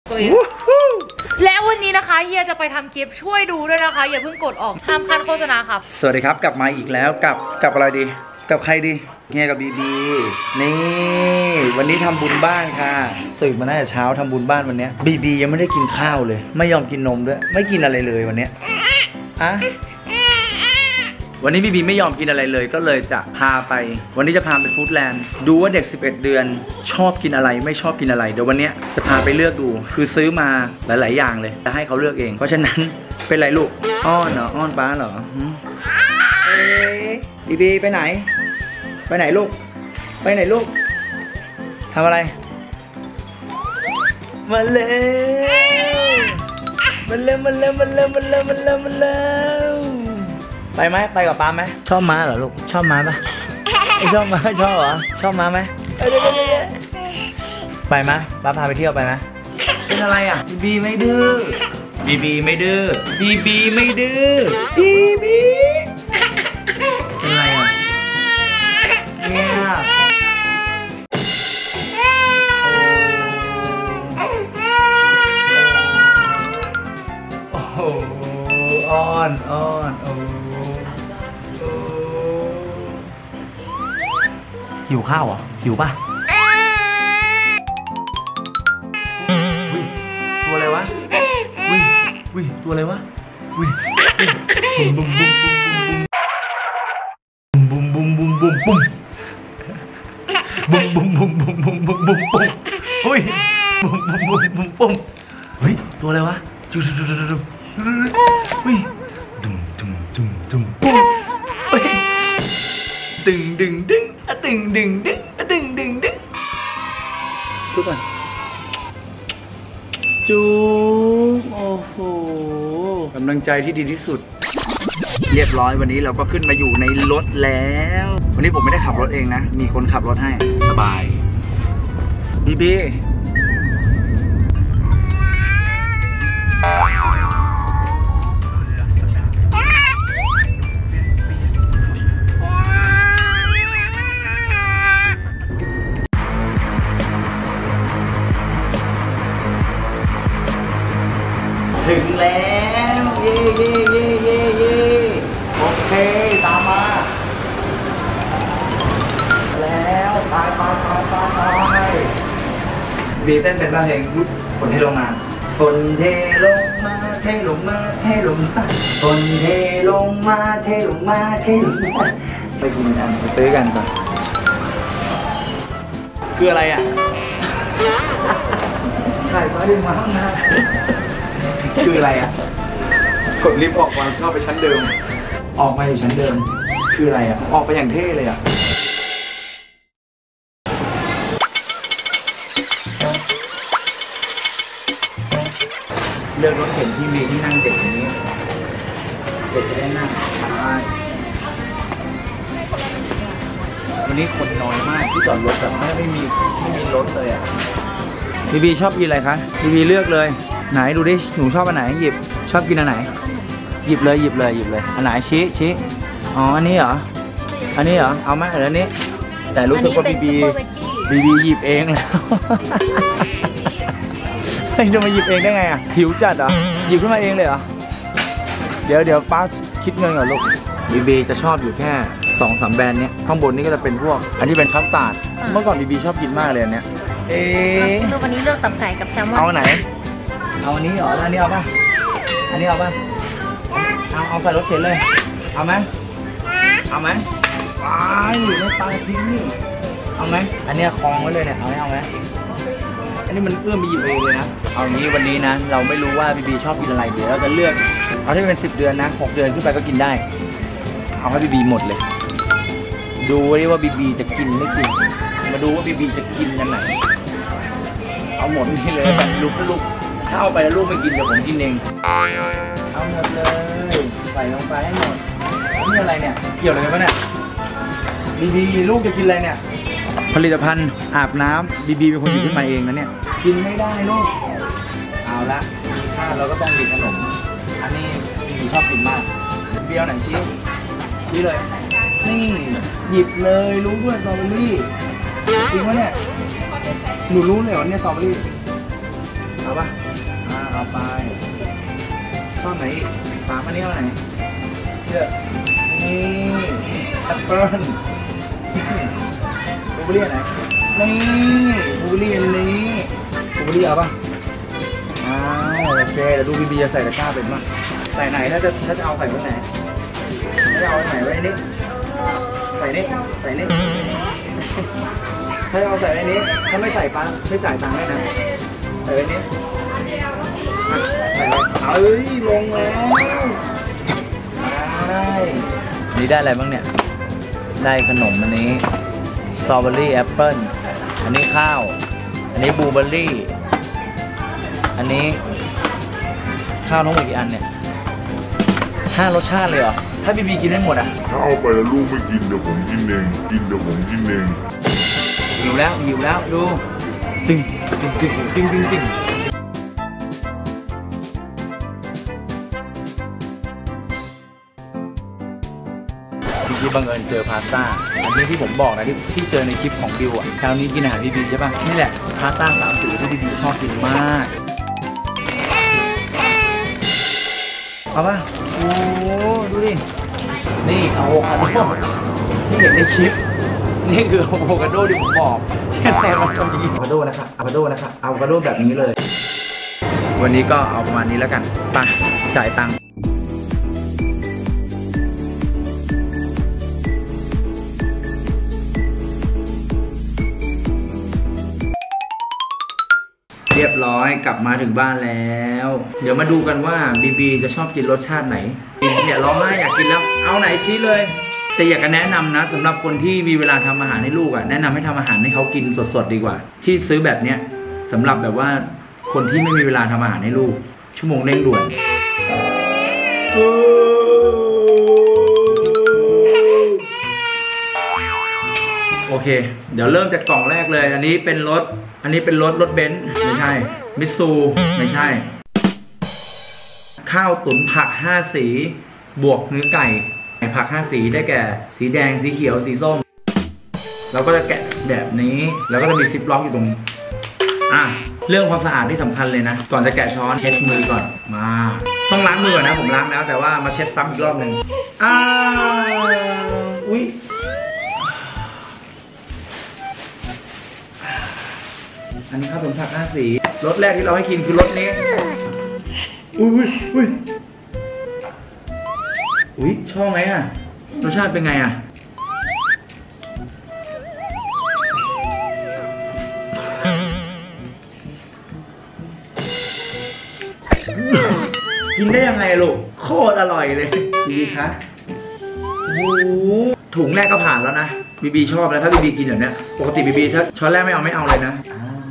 ตัวเองแล้ววันนี้นะคะเฮียจะไปทำคลิปช่วยดูด้วยนะคะอย่าเพิ่งกดออกห้ามคัดโฆษณาครับสวัสดีครับกลับมาอีกแล้วกับอะไรดีกับใครดีเฮียกับบีบีนี่วันนี้ทำบุญบ้านค่ะตื่นมาตั้งแต่เช้าทำบุญบ้านวันนี้บีบียังไม่ได้กินข้าวเลยไม่ยอมกินนมด้วยไม่กินอะไรเลยวันนี้อะวันนี้บีบีไม่ยอมกินอะไรเลยก็เลยจะพาไปวันนี้จะพาไปฟู้ดแลนด์ดูว่าเด็ก11 เดือนชอบกินอะไรไม่ชอบกินอะไรเดี๋ยววันนี้จะพาไปเลือกดูคือซื้อมาหลายๆอย่างเลยจะให้เขาเลือกเองเพราะฉะนั้นเป็นไรลูกอ้อนเหรออ้อนป้าเหรอบีบีไปไหนไปไหนลูกไปไหนลูกทำอะไรมาเลยมาเลยมาเลยมาเลยมาเลยมาเลยมาเลยไปไหมไปกับป้าไหมชอบม้าเหรอลูกชอบม้าปะไม่ชอบม้าชอบเหรอชอบม้าไหมไปไหมป้าพาไปเที่ยวไปไหมเป็นอะไรอ่ะบีบีไม่ดื้อบีบีไม่ดื้อบีบีไม่ดื้อบีบีเป็นอะไรอ่ะเนี่ยโอ้โหอ้อนอ้อนโอ้หิวข้าวเหรอหิวป่ะตัวอะไรวะตัวอะไรวะบุ้มบุ้มบุ้มบุ้มบุ้มบุ้มบุ้มบุ้มบุ้มบุ้มบุ้มบุ้มบุ้มอุ้ยบุ้มบุ้มบุ้มบุ้มบุ้มเฮ้ยตัวอะไรวะจุ๊อุ้ยดุมดุมดุมดุมปุ้มเฮ้ยดึงดึงดึงอะดึงดึงดึงอะดึงดึงดึงทุกคนจุ๊บโอ้โหกำลังใจที่ดีที่สุดเรียบร้อยวันนี้เราก็ขึ้นมาอยู่ในรถแล้ววันนี้ผมไม่ได้ขับรถเองนะมีคนขับรถให้สบายบีบีถึงแล้วเย่เย่เย่เย่เย่โอเคตามมาแล้วไปบีเต้นเป็นเพลงฝนเทลงมาฝนเทลงมาเทลงมาเทลงมาฝนเทลงมาเทลงมาเทลงมาไปกินกันไปซื้อกันก่อนคืออะไรอ่ะไข่ปลาดึงมาข้างหน้าคืออะไรอ่ะกดลิฟต์ออกมาเข้าไปชั้นเดิมออกมาอยู่ชั้นเดิมคืออะไรอ่ะออกไปอย่างเท่เลยอ่ะเลือกรถเข็นที่มีที่นั่งเด็กอย่างนี้เด็กจะได้นั่งวันนี้คนน้อยมากที่จอดรถแบบไม่มีรถเลยอ่ะบีบีชอบกินอะไรคะบีบีเลือกเลยไหนดูดิหนูชอบอันไหนหยิบชอบกินอันไหนหยิบเลยอันไหนชี้อ๋ออันนี้เหรอเอาไหมอันนี้แต่รู้สึกว่าบีบีหยิบเองแล้วจะมาหยิบเองได้ไงอ่ะหิวจัดเหรอหยิบขึ้นมาเองเลยเหรอเดี๋ยวป้าคิดเงินก่อนลูกบีบีจะชอบอยู่แค่2-3 แบรนด์เนี้ยข้างบนนี้ก็จะเป็นพวกอันที่เป็นคัสตาร์ดเมื่อก่อนบีบีชอบกินมากเลยอันเนี้ยวันนี้เลือกตับไก่กับแซลมอนเอาไหนเอาอันนี้เหรออันนี้เอาป่ะเอาใส่รถเข็นเลยเอาไหมว้ายอยู่ในปลาทิ้งนี่เอาไหมอันนี้คลองไว้เลยเนี่ยเอาไหมอันนี้มันเอื้อมไปหยิบเองเลยนะเอางี้วันนี้นะเราไม่รู้ว่าบีบีชอบกินอะไรเดี๋ยวเราจะเลือกเอาที่เป็น10 เดือนนะ6 เดือนขึ้นไปก็กินได้เอาให้บีบีหมดเลยดูว่าบีบีจะกินไม่กินมาดูว่าบีบีจะกินกันไหนเอาหมดนี่เลยแบบลูกถ้าเอาไปแล้วลูกไม่กินเดี๋ยวผมกินเองเอาหมดเลยใส่ลงไปให้หมดนี่อะไรเนี่ยเกี่ยวอะไรกันปะเนี่ยบีลูกจะกินอะไรเนี่ยผลิตภัณฑ์อาบน้ำบีเป็นคนหยิบขึ้นมาเองนะเนี่ยกินไม่ได้ลูกเอาละมีข้าวเราก็ต้องกินขนมอันนี้บีชอบกินมากเบี้ยวไหนชี้เลยนี่หยิบเลยรู้ด้วยสตรอเบอรี่จริงวะเนี่ยหนูรู้เลยว่าเนี่ยสตรอเบอรี่เอาป่ะเอาไปชอบไหนอีกปากอันนี้เอาไหนเลือกนี่แอปเปิ้ลบลูเบอร์รี่ไหนนี่บลูเบอร์รี่อันนี้บลูเบอร์รี่เอาป่ะโอเคเดี๋ยวดูบีจะใส่ตะกร้าเป็นป่ะใส่ไหนถ้าจะเอาใส่ไว้ไหนถ้าจะเอาไหนไว้นี่ใส่นี่ใส่นี่ถ้าเอาใส่ไว้นี้ถ้าไม่ใส่ปั๊บไม่จ่ายตังค์ให้นะใส่ไว้นี้ใส่เลยเอ้ยลงแล้วนี่ได้อะไรบ้างเนี่ยได้ขนมอันนี้สตรอเบอรี่แอปเปิ้ลอันนี้ข้าวอันนี้บลูเบอร์รี่อันนี้ข้าวทั้งหมดกี่อันเนี่ย5 รสชาติเลยเหรอถ้าบีกินได้หมดอ่ะถ้าเอาไปแล้วลูกไม่กินเดี๋ยวผมกินเองหิวแล้วดูตึงที่บังเอิญเจอพาสต้าอันนี้ที่ผมบอกนะที่เจอในคลิปของบิวอ่ะคราวนี้กินอาหารบีใช่ป่ะนี่แหละพาสต้า3 สีที่บีชอบกินมากเอาป่ะโอ้ดูดินี่อะโวคาโดที่เห็นในคลิปนี่คืออะโวคาโดที่ผมบอกแต่มันจะมีอะโวคาโดนะครับอะโวคาโดแบบนี้เลยวันนี้ก็เอาประมาณนี้แล้วกันไปจ่ายตังค์เรียบร้อยกลับมาถึงบ้านแล้วเดี๋ยวมาดูกันว่าบีจะชอบกินรสชาติไหนเนี่ยร้องไห้อยากกินแล้วเอาไหนชี้เลยแต่อยากจะแนะนำนะสำหรับคนที่มีเวลาทำอาหารให้ลูกอ่ะแนะนำให้ทำอาหารให้เขากินสดๆดีกว่าที่ซื้อแบบเนี้ยสำหรับแบบว่าคนที่ไม่มีเวลาทำอาหารให้ลูกชั่วโมงเร่งด่วนโอเคเดี๋ยวเริ่มจากกล่องแรกเลยอันนี้เป็นรถเบนซ์ไม่ใช่มิตซูไม่ใช่ข้าวตุ๋นผัก5 สีบวกเนื้อไก่ผัก5 สีได้แก่สีแดงสีเขียวสีส้มเราก็จะแกะแบบนี้แล้วก็จะมีซิปล็อกอยู่ตรงเรื่องความสะอาดที่สำคัญเลยนะก่อนจะแกะช้อนเช็ดมือก่อนมาต้องล้างมือก่อนนะผมล้างแล้วแต่ว่ามาเช็ดซ้ำอีกรอบหนึ่งอุ๊ยอันนี้ข้าวตุ๋นผัก5 สีรสแรกที่เราให้กินคือรสนี้อุ้ยชอบไหมอ่ะรสชาติเป็นไงอ่ะกินได้ยังไงลูกโคตรอร่อยเลยบีคะโอ้โหถุงแรกก็ผ่านแล้วนะบีชอบแล้วถ้าบีกินแบบเนี้ยปกติบีถ้าช้อนแรกไม่เอาเลยนะ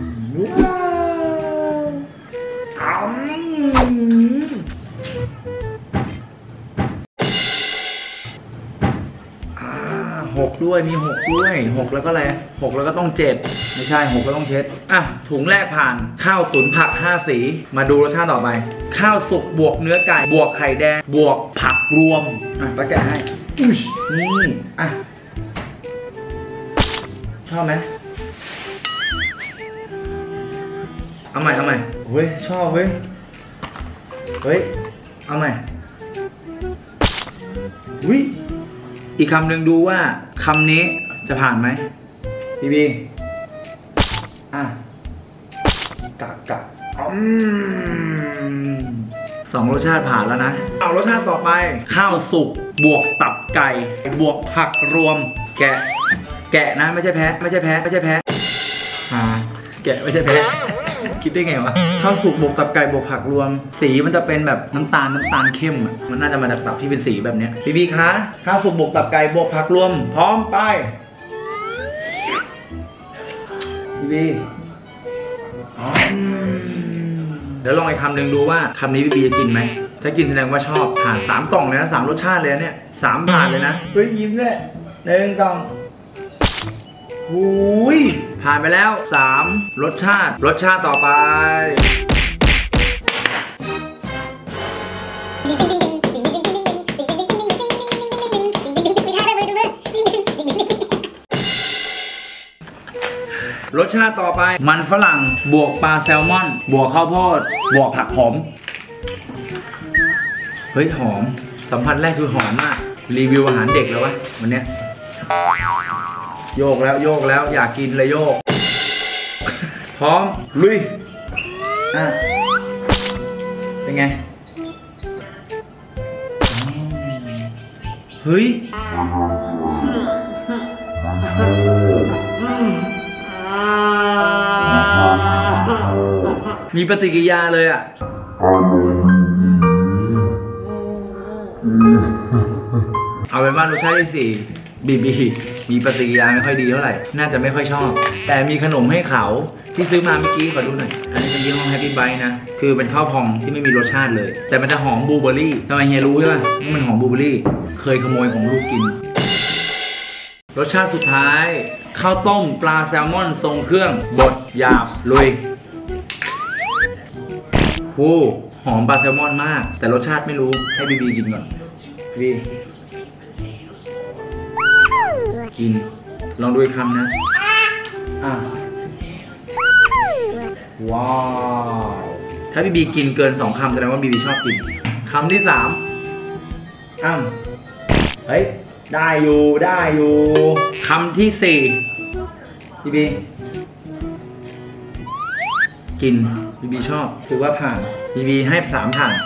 6 ด้วยมี6 ด้วย6แล้วก็อะไร6แล้วก็ต้อง7ไม่ใช่6ก็ต้องเช็ดถุงแรกผ่านข้าวตุ๋นผัก5 สีมาดูรสชาติต่อไปข้าวสุกบวกเนื้อไก่บวกไข่แดงบวกผักรวมป้าแกะให้นี่ชอบไหมเอาใหม่เฮ้ยชอบเฮ้ยเอาใหม่อีกคำหนึ่งดูว่าคำนี้จะผ่านไหมบีกะ2 รสชาติผ่านแล้วนะเอารสชาติต่อไปข้าวสุกบวกตับไก่บวกผักรวมแกะนะไม่ใช่แพ้แกะไม่ใช่แพ้คิดได้ไงวะข้าวสุกบวกตับไก่บวกผักรวมสีมันจะเป็นแบบน้ำตาลเข้มมันน่าจะมาจากตับที่เป็นสีแบบนี้บีคะข้าวสุกบวกตับไก่บวกผักรวมพร้อมไปบีเดี๋ยวลองอีกคำหนึ่งดูว่าคำนี้บีจะกินไหมถ้ากินแสดงว่าชอบผ่าน3 กล่องเลยนะ3 รสชาติเลยเนี่ย3 ผ่านเลยนะยิ้มด้วย1 กล่องผ่านไปแล้ว3 รสชาติต่อไปรสสชาติต่อไปมันฝรั่งบวกปลาแซลมอน บวกข้าวโพดบวกผักขมเฮ้ยหอมสัมผัสแรกคือหอมมากรีวิวอาหารเด็กแล้ววะวันเนี้ยโยกแล้วโยกแล้วอยากกินเลยโยกพร้อมลุยเป็นไงเฮ้ยมีปฏิกิริยาเลยอ่ะเอาเป็นว่ารสชาติที่สี่บีมีปฏิกิริยาไม่ค่อยดีเท่าไหร่น่าจะไม่ค่อยชอบแต่มีขนมให้เขาที่ซื้อมาเมื่อกี้ขอดูหน่อยอันนี้เป็นยี่ห้อ Happy Bite นะคือเป็นข้าวพองที่ไม่มีรสชาติเลยแต่มันจะหอมบลูเบอร์รี่ทำไมเฮียรู้ใช่ป่ะว่ามันหอมบลูเบอร์รี่เคยขโมยของลูกกินรสชาติสุดท้ายข้าวต้มปลาแซลมอนทรงเครื่องบดหยาบลุยโอ้หอมปลาแซลมอนมากแต่รสชาติไม่รู้ให้บีกินก่อนบีกินลองดูอีกคำนะว้าวถ้าบีกินเกิน2 คำแสดงว่าบีชอบกินคำที่3เฮ้ยได้อยู่คำที่4บีกินบีชอบถือว่าผ่านบีให้3 ผ่าน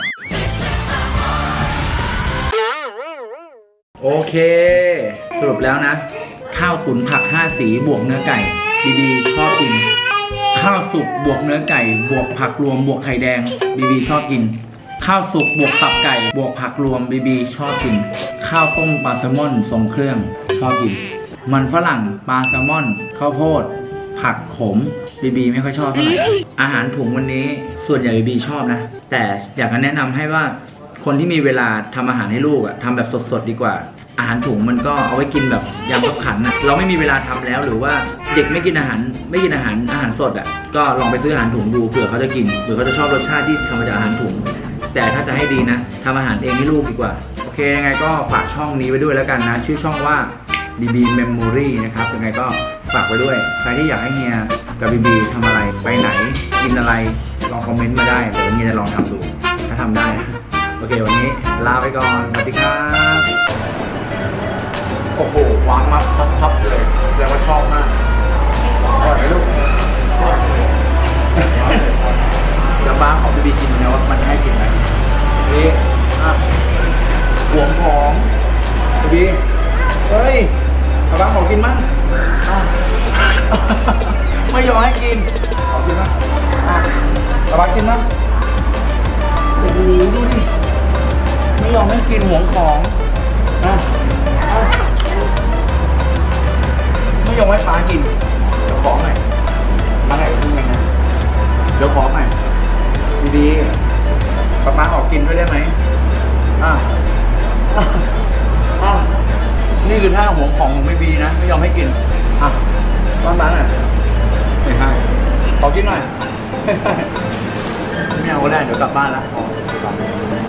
โอเคสรุปแล้วนะข้าวตุ๋นผัก5 สีบวกเนื้อไก่บีชอบกินข้าวสุกบวกเนื้อไก่บวกผักรวมบวกไข่แดงบีชอบกินข้าวสุกบวกตับไก่บวกผักรวมบีชอบกินข้าวต้มปลาแซลมอนทรงเครื่องชอบกินมันฝรั่งปลาแซลมอนข้าวโพดผักขมบีไม่ค่อยชอบเท่าไหร่อาหารถุงวันนี้ส่วนใหญ่บีชอบนะแต่อยากจะแนะนำให้ว่าคนที่มีเวลาทำอาหารให้ลูกทำแบบสดๆดีกว่าอาหารถุงมันก็เอาไว้กินแบบยามขับขันเราไม่มีเวลาทำแล้วหรือว่าเด็กไม่กินอาหารสดก็ลองไปซื้ออาหารถุงดูเผื่อเขาจะกินหรือเขาจะชอบรสชาติที่ทำมาจากอาหารถุงแต่ถ้าจะให้ดีนะทำอาหารเองให้ลูกดีกว่าโอเคยังไงก็ฝากช่องนี้ไว้ด้วยแล้วกันนะชื่อช่องว่า BB Memory นะครับยังไงก็ฝากไว้ด้วยใครที่อยากให้เฮียกับ BB ทำอะไรไปไหนกินอะไรลองคอมเมนต์มาได้เดี๋ยวเฮียจะลองทำดูถ้าทำได้โอเควันนี้ลาไปก่อนสวัสดีครับโอ้โหวางมาพับเลยแสดงว่าชอบมากอร่อยไหมลูกจะบ้าของบีกินนะว่ามันให้กินไหมบีหวงของบีเฮ้ยจะบ้าของกินมั้งไม่ยอมให้กินขอกินมั้งจะบ้ากินมั้งโอ้โหดูดิไม่ยอมให้กินหวงของไม่ยอมให้ป้ากินเดี๋ยวขอหน่อยมาไหนกินยังไงเดี๋ยวขอหน่อยดีๆป้าออกกินด้วยได้ไหมนี่คือท่าหวงของไม่บีนะไม่ยอมให้กินป้าหน่อยไม่ให้ขอกินหน่อยไม่เอาก็ได้เดี๋ยวกลับบ้านแล้ว